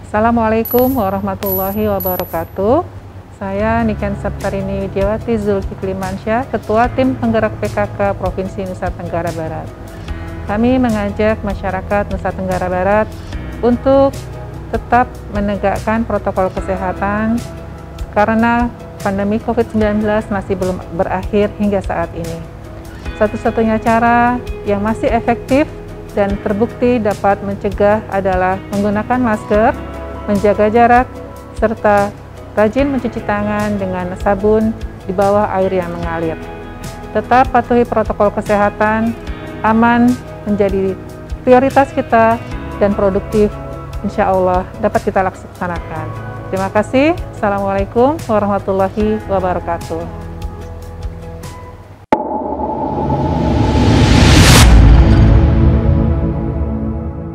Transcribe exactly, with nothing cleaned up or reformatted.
Assalamualaikum warahmatullahi wabarakatuh. Saya Niken Septarini Widiawati Zulkifli Mansyah, Ketua Tim Penggerak P K K Provinsi Nusa Tenggara Barat. Kami mengajak masyarakat Nusa Tenggara Barat untuk tetap menegakkan protokol kesehatan karena pandemi covid sembilan belas masih belum berakhir hingga saat ini. Satu-satunya cara yang masih efektif dan terbukti dapat mencegah adalah menggunakan masker, menjaga jarak, serta rajin mencuci tangan dengan sabun di bawah air yang mengalir. Tetap patuhi protokol kesehatan, aman menjadi prioritas kita, dan produktif insya Allah dapat kita laksanakan. Terima kasih. Assalamualaikum warahmatullahi wabarakatuh.